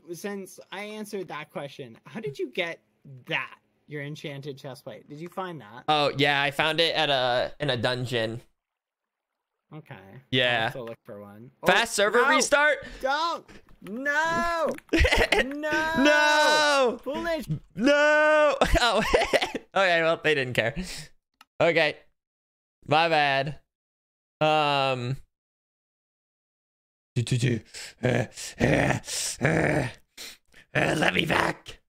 since I answered that question, how did you get that? Your enchanted chestplate. Did you find that? Oh yeah, I found it at in a dungeon. Okay. Yeah. I'll have to look for one. Fast server restart. Don't. No. No. No. Foolish. No. Oh. Okay. Well, they didn't care. Okay. My bad. Let me back.